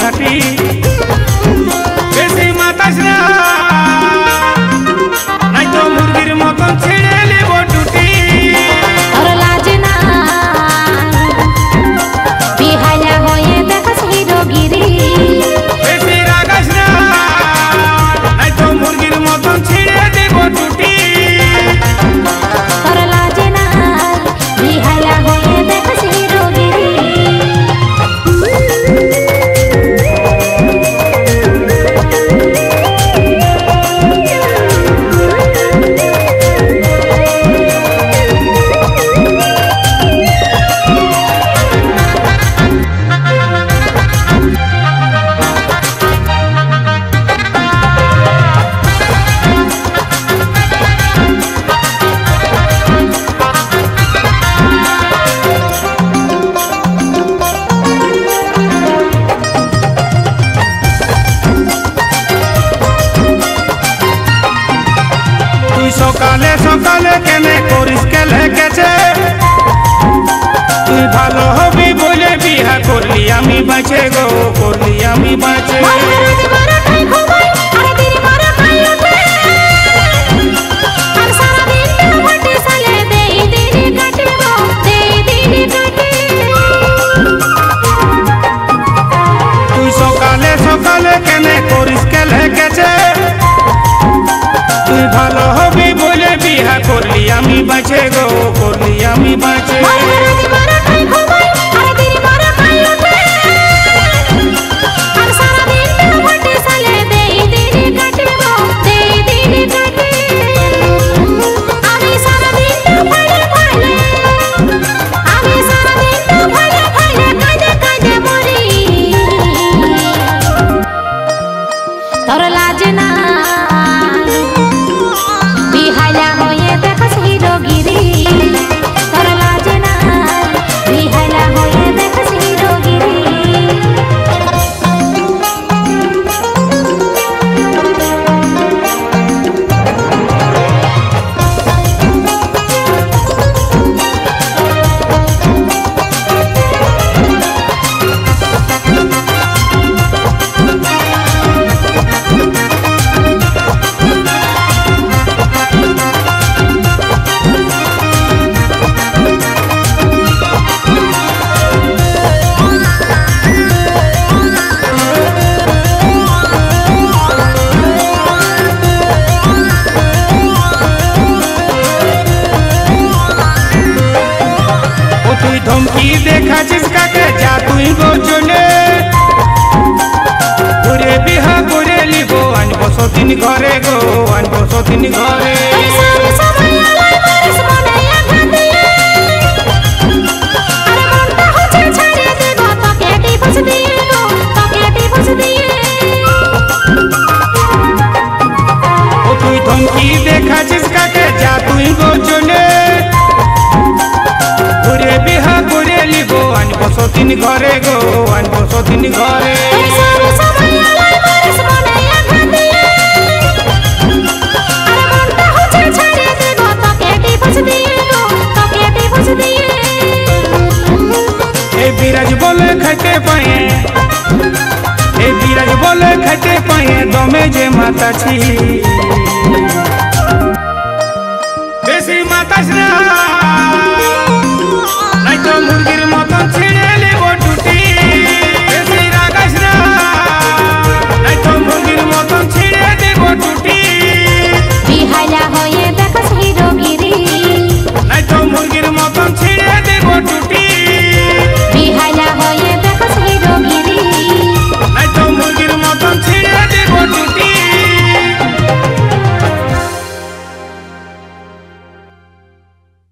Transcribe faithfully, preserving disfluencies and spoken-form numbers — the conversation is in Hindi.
घाटी बेसी मातास ना नहीं तो मुर्गिर मतन छेड़े लेब टूटी और लाजना बिहाया होए देखस हिरोगिरी बेसी रागास ना नहीं तो मुर्गिर मतन छेड़े देब टूटी और लाजना बिहाया होए देखस हिरोगिरी সকালে সকালে কেনে করিস কেলে গেছে তুই ভালো হবি বলে বিহা করলি আমি বাঁচে গো করলি আমি বাঁচে তুই সকালে সকালে কেনে করিস কেলে গেছে তুই ভালো হবি বলে বিহা করলি আমি বাঁচে গো করলি আমি বাঁচে তোর লাজনা बिहाया होए देखस हिरोगिरी तोर लाजना बिहाया होए देखस हिरोगिरी তুই ধমকি দেখাছিস কাকে যা তুই গো চলে ঘুরে বিহা করে লিব আনবো সতিন ঘরে গো আনবো সতিন ঘরে ও তুই ধমকি দেখাছিস কাকে যা তুই গো চলে ঘুরে বিহা করে লিব আনবো সতিন ঘরে গো আনবো সতিন ঘরে এই বিরাজ বলে খাইতে পায়ে এই বিরাজ বলে খাইতে পায়ে দমে যে মাতাছি বেশি মাতাস না